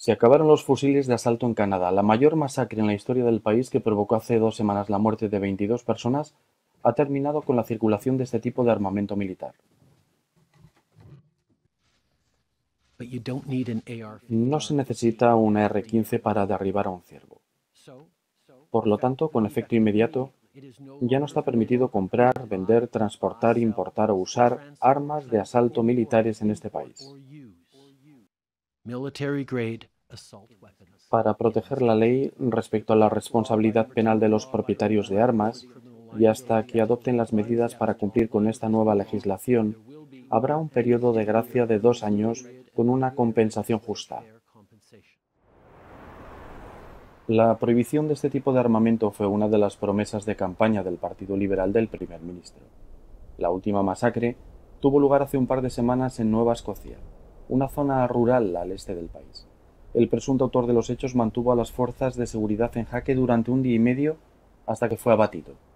Se acabaron los fusiles de asalto en Canadá. La mayor masacre en la historia del país, que provocó hace 2 semanas la muerte de 22 personas, ha terminado con la circulación de este tipo de armamento militar. No se necesita una R-15 para derribar a un ciervo. Por lo tanto, con efecto inmediato, ya no está permitido comprar, vender, transportar, importar o usar armas de asalto militares en este país. Para proteger la ley respecto a la responsabilidad penal de los propietarios de armas, y hasta que adopten las medidas para cumplir con esta nueva legislación, habrá un periodo de gracia de 2 años con una compensación justa. La prohibición de este tipo de armamento fue una de las promesas de campaña del Partido Liberal del primer ministro. La última masacre tuvo lugar hace un par de semanas en Nueva Escocia, una zona rural al este del país. El presunto autor de los hechos mantuvo a las fuerzas de seguridad en jaque durante un día y medio hasta que fue abatido.